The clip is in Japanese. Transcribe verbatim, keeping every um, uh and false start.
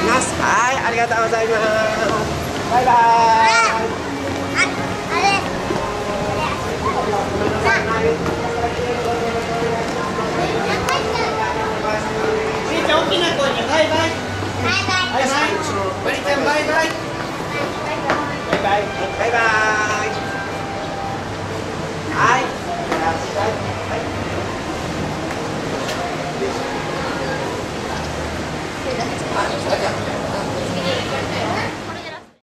ます。はい、ありがとうございます。バイバイ。 あ、あれ。